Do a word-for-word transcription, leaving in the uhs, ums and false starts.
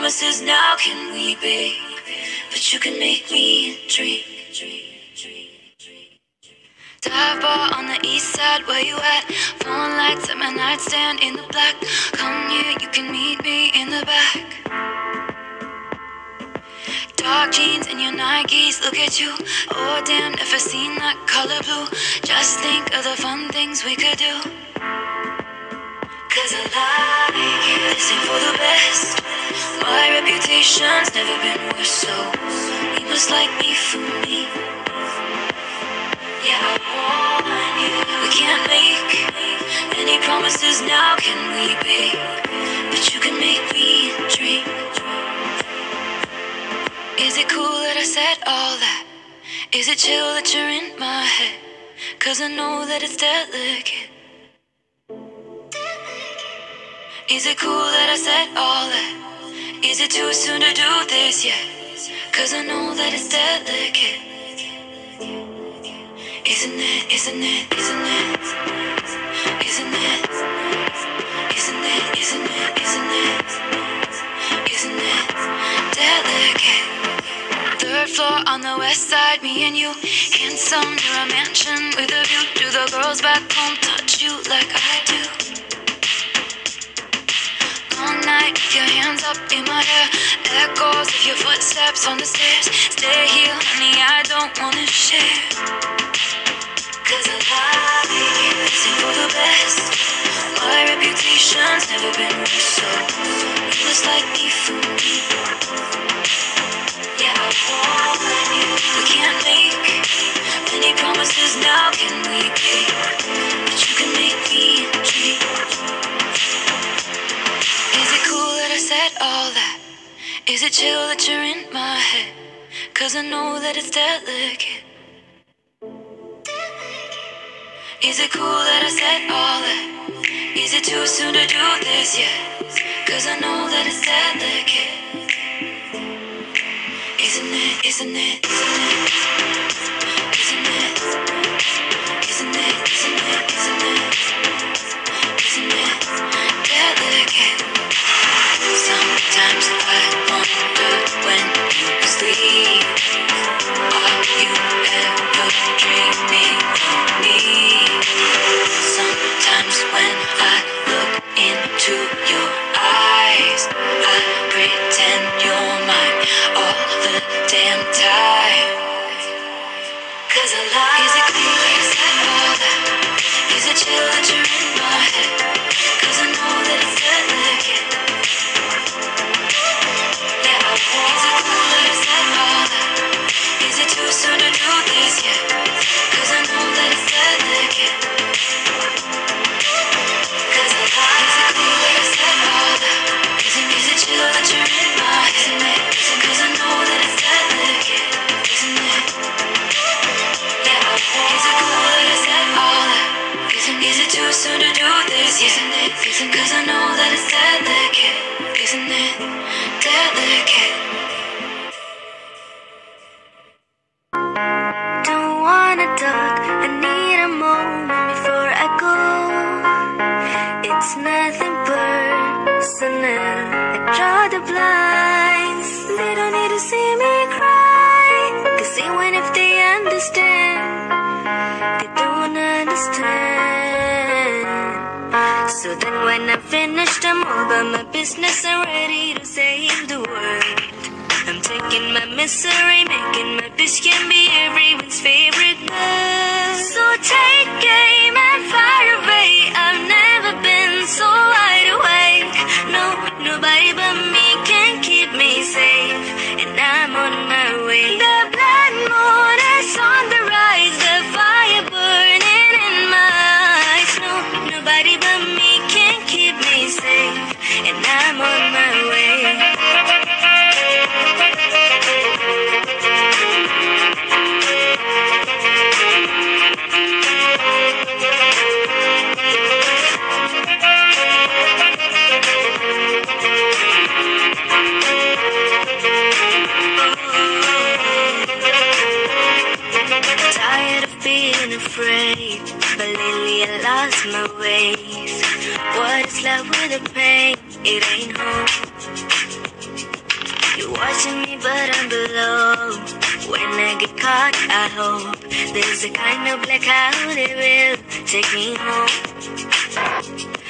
promises now can we be? But you can make me dream. Dive bar on the east side, where you at? Phone lights at my nightstand in the black. Come here, you can meet me in the back. Dark jeans and your Nikes, look at you. Oh damn, never seen that color blue. Just think of the fun things we could do. Cause I like it, this ain't for the best. My reputation's never been worse, so you must like me for me. Yeah, I want you. We can't make any promises now, can we, babe? But you can make me dream. Is it cool that I said all that? Is it chill that you're in my head? Cause I know that it's delicate. Is it cool that I said all that? Is it too soon to do this yet? Cause I know that it's delicate. Isn't it, isn't it, isn't it? Isn't it? Isn't it, isn't it, isn't it? Isn't it delicate? Third floor on the west side, me and you. Handsome, near a mansion with a view. Do the girls back home touch you like I do? Long night, with your hands up in my hair. Echoes of your footsteps on the stairs. Stay here, honey, I don't wanna share. Cause I like it, this ain't for the best. My reputation's never been worse, so you must like me for me. Yeah, I want you. We can't make any promises now, can we, babe? But you can make me dream. Is it cool that I said all that? Is it chill that you're in my head? Cause I know that it's delicate. Is it cool that I said all that? Is it too soon to do this yet? Cause I know that it's delicate. Isn't it, isn't it, isn't it? Isn't it? Isn't it, isn't it, isn't it? Isn't it delicate? Sometimes I wonder when you sleep, are you ever dreaming of me? Sometimes when I look into your eyes, I pretend you're mine all the damn time. Cause I lie. Is it cool that I said all that? Is it chill that you're in my head? Cause I know that it's delicate. Yeah, I want. Is it cool that I said all that? Is it too soon to do this yet? Cause I know that it's delicate. Cause I lie. Is it cool that I said all that? Is it, is it chill that you're in my head? Isn't it? Cause I know that it's delicate. Isn't it? Yeah, I want. Is it cool that I said all that? Isn't, is it too soon to do this yet? Isn't it? Isn't, cause I know that it's delicate. Isn't it delicate? Don't wanna talk, I need a moment before I go. It's nothing personal, I draw the blinds. They don't need to see me cry, cause even if they understand, they don't understand. So then when I finish, I'm all about my business, I'm ready to save the world. I'm taking my misery, making my bitch can be everyone's favorite girl. So take aim and fire away. I've never been so wide awake. No, nobody but me can keep me safe, and I'm on my way. The blood moon is on the rise, the fire burning in my eyes. No, nobody but me can keep me safe, and I'm on my way. Afraid, but lately I lost my ways. What is love with a pain? It ain't home. You're watching me, but I'm below. When I get caught, I hope there's a kind of blackout that will take me home.